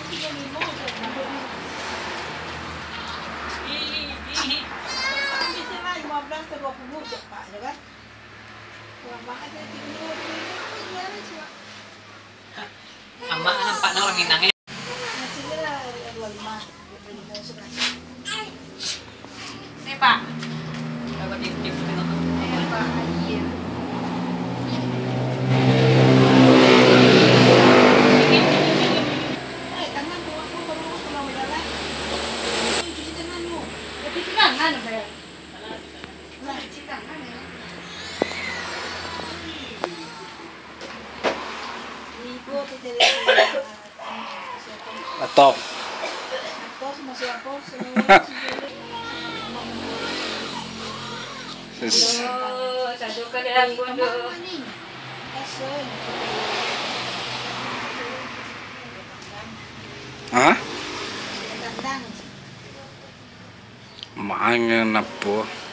Ama nampak na orang inangnya. Nih Pak. Dapat tip-tip tengok. Pak. Iya. Tangan tuh aku kalau jalan. Cuci tanganmu. Tapi tangan saya. Lah, cuci tangan ya. Atop. Satu ke dalam pondok. Hah? Maangin apa?